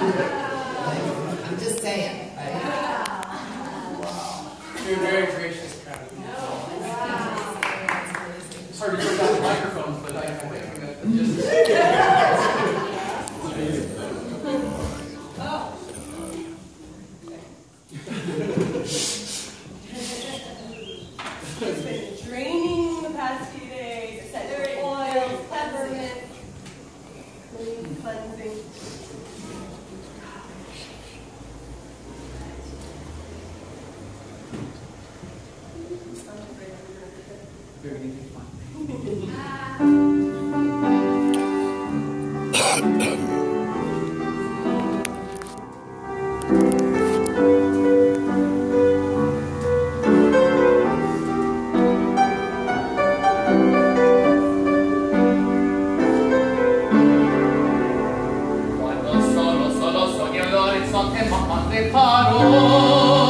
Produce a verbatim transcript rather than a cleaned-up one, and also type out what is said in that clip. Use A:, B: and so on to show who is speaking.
A: I'm just saying, right?
B: You're a very gracious crowd. Sorry to put down the microphones, but I think that just.
C: It's been draining the past few days, essential oils, peppermint, cleansing.
B: Quando solo, solo sogno l'orizzonte ma quando è paro